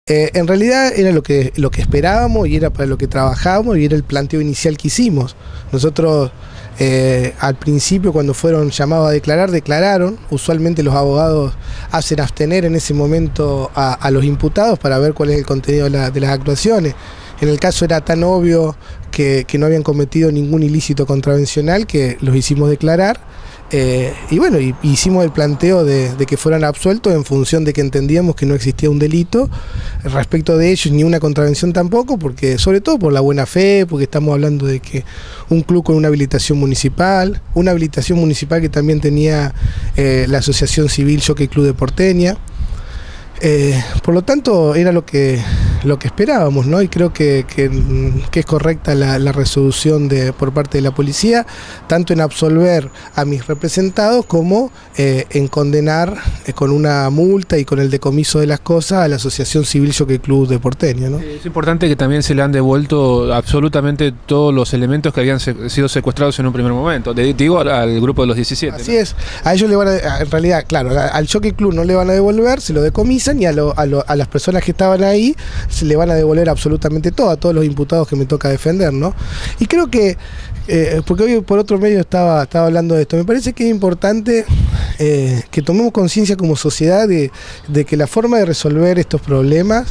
En realidad era lo que esperábamos y era para lo que trabajábamos y era el planteo inicial que hicimos. Nosotros al principio, cuando fueron llamados a declarar, declararon. Usualmente los abogados hacen abstener en ese momento a los imputados para ver cuál es el contenido de las actuaciones. En el caso era tan obvio que no habían cometido ningún ilícito contravencional que los hicimos declarar. Y bueno, hicimos el planteo de que fueran absueltos en función de que entendíamos que no existía un delito respecto de ellos, ni una contravención tampoco, porque sobre todo por la buena fe, porque estamos hablando de que un club con una habilitación municipal que también tenía la Asociación Civil Jockey Club de Porteña. Por lo tanto era lo que esperábamos, ¿no? Y creo que es correcta la resolución por parte de la policía, tanto en absolver a mis representados como en condenar con una multa y con el decomiso de las cosas a la Asociación Civil Jockey Club de Porteña, ¿no? Es importante que también se le han devuelto absolutamente todos los elementos que habían sido secuestrados en un primer momento. Digo al grupo de los 17. Así, ¿no? Es, a ellos le van en realidad, claro, al Jockey Club no le van a devolver, se lo decomisan, y a las personas que estaban ahí se le van a devolver absolutamente todo, a todos los imputados que me toca defender, ¿no? Y creo que, porque hoy por otro medio estaba hablando de esto, me parece que es importante que tomemos conciencia como sociedad de que la forma de resolver estos problemas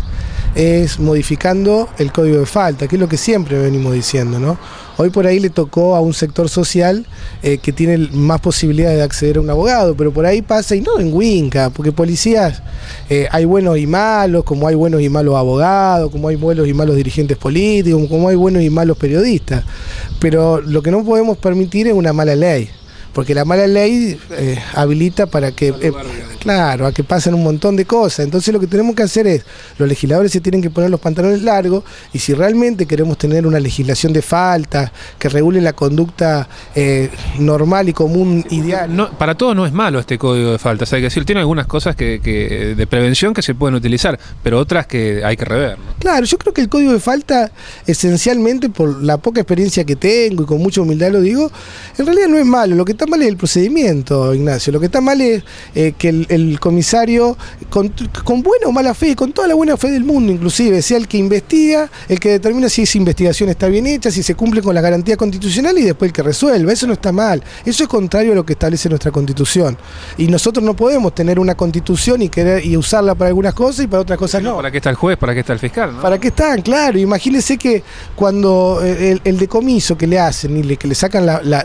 es modificando el código de falta, que es lo que siempre venimos diciendo, ¿no? Hoy por ahí le tocó a un sector social que tiene más posibilidades de acceder a un abogado, pero por ahí pasa, y no en Winca, porque policías hay buenos y malos, como hay buenos y malos abogados, como hay buenos y malos dirigentes políticos, como hay buenos y malos periodistas, pero lo que no podemos permitir es una mala ley. Porque la mala ley habilita para que, claro, a que pasen un montón de cosas. Entonces lo que tenemos que hacer es, los legisladores se tienen que poner los pantalones largos, y si realmente queremos tener una legislación de faltas que regule la conducta normal y común, ideal. No, para todo no es malo este código de faltas, hay que decir, tiene algunas cosas de prevención que se pueden utilizar, pero otras que hay que rever, ¿no? Claro, yo creo que el código de falta, esencialmente por la poca experiencia que tengo y con mucha humildad lo digo, en realidad no es malo. Lo que está mal es el procedimiento, Ignacio. Lo que está mal es que el comisario, con buena o mala fe, con toda la buena fe del mundo inclusive, sea el que investiga, el que determina si esa investigación está bien hecha, si se cumple con la garantía constitucional, y después el que resuelva. Eso no está mal. Eso es contrario a lo que establece nuestra Constitución. Y nosotros no podemos tener una Constitución y usarla para algunas cosas y para otras cosas no. ¿Para qué está el juez? ¿Para qué está el fiscal, ¿no? ¿Para qué están? Claro. Imagínense que cuando el decomiso que le hacen y que le sacan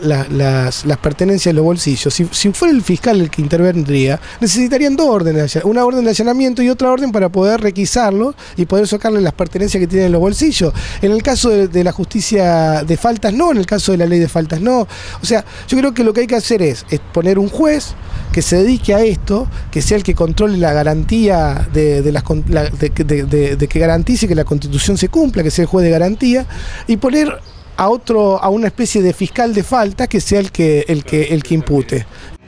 las pertenencias de los bolsillos, si fuera el fiscal el que intervendría, necesitarían dos órdenes, una orden de allanamiento y otra orden para poder requisarlo y poder sacarle las pertenencias que tienen en los bolsillos. En el caso de la justicia de faltas no, en el caso de la ley de faltas no. O sea, yo creo que lo que hay que hacer es poner un juez que se dedique a esto, que sea el que controle la garantía de que garantice que la Constitución se cumpla, que sea el juez de garantía, y poner a una especie de fiscal de falta que sea el que impute.